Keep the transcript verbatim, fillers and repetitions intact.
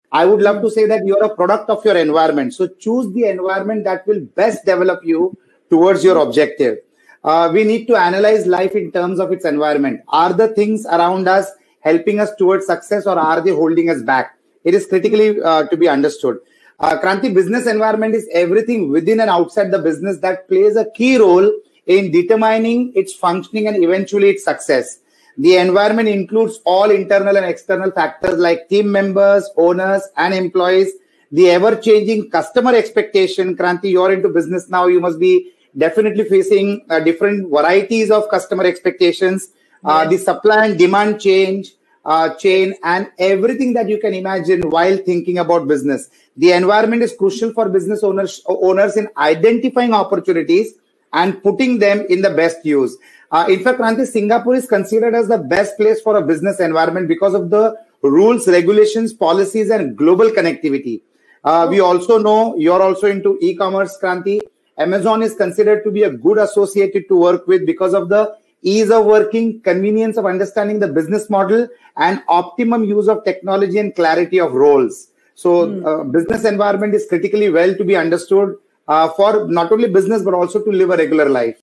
I would love to say that you're a product of your environment. So choose the environment that will best develop you towards your objective. Uh, we need to analyze life in terms of its environment. Are the things around us helping us towards success, or are they holding us back? It is critically uh, to be understood. Uh, Kranti, business environment is everything within and outside the business that plays a key role in determining its functioning and eventually its success. The environment includes all internal and external factors like team members, owners, and employees, the ever-changing customer expectation. Kranti, you're into business now. You must be definitely facing uh, different varieties of customer expectations, uh, yes. The supply and demand change, uh, chain, and everything that you can imagine while thinking about business. The environment is crucial for business owners, owners in identifying opportunities and putting them in the best use. Uh, in fact, Kranti, Singapore is considered as the best place for a business environment because of the rules, regulations, policies, and global connectivity. Uh, we also know you're also into e-commerce, Kranti. Amazon is considered to be a good associate to work with because of the ease of working, convenience of understanding the business model, and optimum use of technology and clarity of roles. So mm. uh, business environment is critically well to be understood uh, for not only business, but also to live a regular life.